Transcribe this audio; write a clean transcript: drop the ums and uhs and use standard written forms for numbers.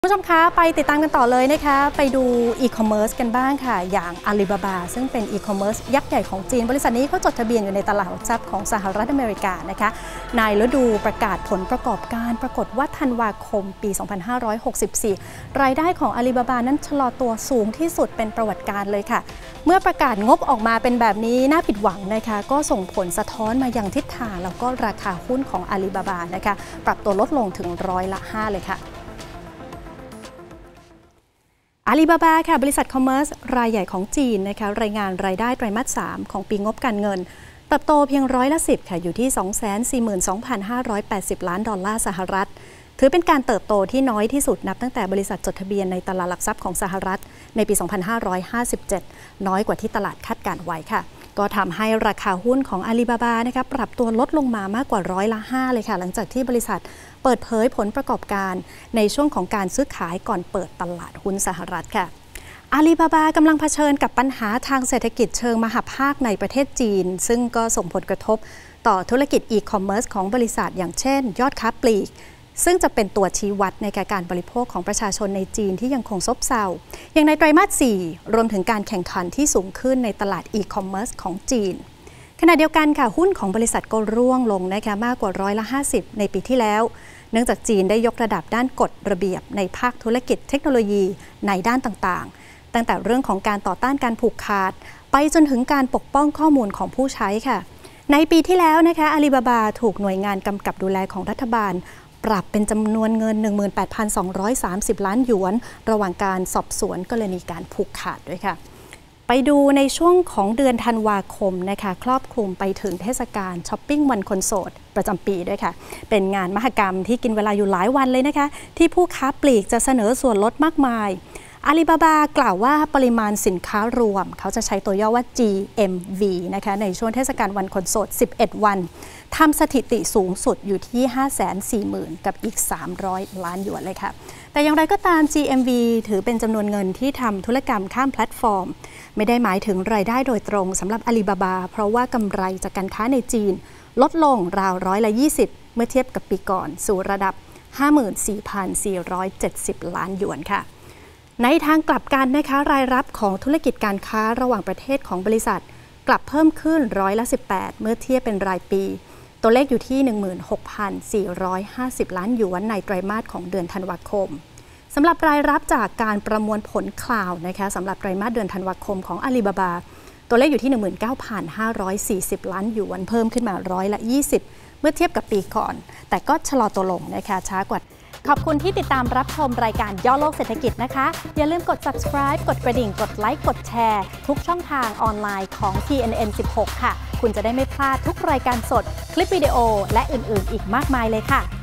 ผู้ชมคะไปติดตามกันต่อเลยนะคะไปดูอีคอมเมิร์ซกันบ้างค่ะอย่างอาลีบาบาซึ่งเป็นอีคอมเมิร์ซยักษ์ใหญ่ของจีนบริษัทนี้เขาจดทะเบียนอยู่ในตลาดหลักทรัพย์ของสหรัฐอเมริกานะคะในฤดูประกาศผลประกอบการปรากฏว่าธันวาคมปี 2564 รายได้ของอาลีบาบานั้นชะลอตัวสูงที่สุดเป็นประวัติการเลยค่ะเมื่อประกาศงบออกมาเป็นแบบนี้น่าผิดหวังนะคะก็ส่งผลสะท้อนมาอย่างทิศทางแล้วก็ราคาหุ้นของอาลีบาบานะคะปรับตัวลดลงถึง5%เลยค่ะอาลีบาบาค่ะบริษัทคอมเมอร์สรายใหญ่ของจีนนะคะรายงานรายได้ไตรมาส 3 ของปีงบการเงินเติบโตเพียง10%ค่ะอยู่ที่ 242,580 ล้านดอลลาร์สหรัฐถือเป็นการเติบโตที่น้อยที่สุดนับตั้งแต่บริษัทจดทะเบียนในตลาดหลักทรัพย์ของสหรัฐในปี 2557 น้อยกว่าที่ตลาดคาดการไว้ค่ะก็ทำให้ราคาหุ้นของอาลีบาบานะคะปรับตัวลดลงมามากกว่า5%เลยค่ะหลังจากที่บริษัทเปิดเผยผลประกอบการในช่วงของการซื้อขายก่อนเปิดตลาดหุ้นสหรัฐค่ะอาลีบาบากำลังเผชิญกับปัญหาทางเศรษฐกิจเชิงมหภาคในประเทศจีนซึ่งก็ส่งผลกระทบต่อธุรกิจอีคอมเมิร์ซของบริษัทอย่างเช่นยอดค้าปลีกซึ่งจะเป็นตัวชี้วัดในการบริโภคของประชาชนในจีนที่ยังคงซบเซาอย่างในไตรมาส 4 รวมถึงการแข่งขันที่สูงขึ้นในตลาดอีคอมเมิร์ซของจีนขณะเดียวกันค่ะหุ้นของบริษัทก็ร่วงลงนะคะมากกว่า50%ในปีที่แล้วเนื่องจากจีนได้ยกระดับด้านกฎระเบียบในภาคธุรกิจเทคโนโลยีในด้านต่างๆตั้งแต่เรื่องของการต่อต้านการผูกขาดไปจนถึงการปกป้องข้อมูลของผู้ใช้ค่ะในปีที่แล้วนะคะอาลีบาบาถูกหน่วยงานกำกับดูแลของรัฐบาลปรับเป็นจำนวนเงิน 18,230 ล้านหยวนระหว่างการสอบสวนกรณีการผูกขาดด้วยค่ะไปดูในช่วงของเดือนธันวาคมนะคะครอบคลุมไปถึงเทศกาลช้อปปิ้งวันคนโสดประจำปีด้วยค่ะเป็นงานมหกรรมที่กินเวลาอยู่หลายวันเลยนะคะที่ผู้ค้าปลีกจะเสนอส่วนลดมากมายอาลีบาบากล่าวว่าปริมาณสินค้ารวมเขาจะใช้ตัวย่อว่า GMV นะคะในช่วงเทศกาลวันคนโสด11 วันทำสถิติสูงสุดอยู่ที่ 540,000 กับอีก300 ล้านหยวนเลยค่ะแต่อย่างไรก็ตาม GMV ถือเป็นจำนวนเงินที่ทำธุรกรรมข้ามแพลตฟอร์มไม่ได้หมายถึงรายได้โดยตรงสำหรับอาลีบาบาเพราะว่ากำไรจากการค้าในจีนลดลงราว20%เมื่อเทียบกับปีก่อนสู่ระดับ 54,470 ล้านหยวนค่ะในทางกลับกันนะคะรายรับของธุรกิจการค้าระหว่างประเทศของบริษัทกลับเพิ่มขึ้น18%เมื่อเทียบเป็นรายปีตัวเลขอยู่ที่ 16,450 ล้านหยวนในไตรมาสของเดือนธันวาคมสำหรับรายรับจากการประมวลผลคลาวด์นะคะสำหรับไตรมาสเดือนธันวาคมของอาลีบาบาตัวเลขอยู่ที่ 19,540 ล้านหยวนเพิ่มขึ้นมา20%เมื่อเทียบกับปีก่อนแต่ก็ชะลอตัวลงนะคะช้ากว่าขอบคุณที่ติดตามรับชมรายการย่อโลกเศรษฐกิจนะคะอย่าลืมกด subscribe กดกระดิ่งกดไลค์กดแชร์ทุกช่องทางออนไลน์ของ TNN 16 ค่ะคุณจะได้ไม่พลาดทุกรายการสดคลิปวิดีโอและอื่นๆอีกมากมายเลยค่ะ